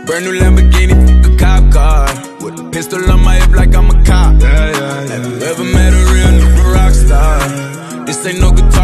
Brand new Lamborghini, a cop car, with a pistol on my hip like I'm a cop. Have you ever met a real nigga rock star? This ain't no guitar.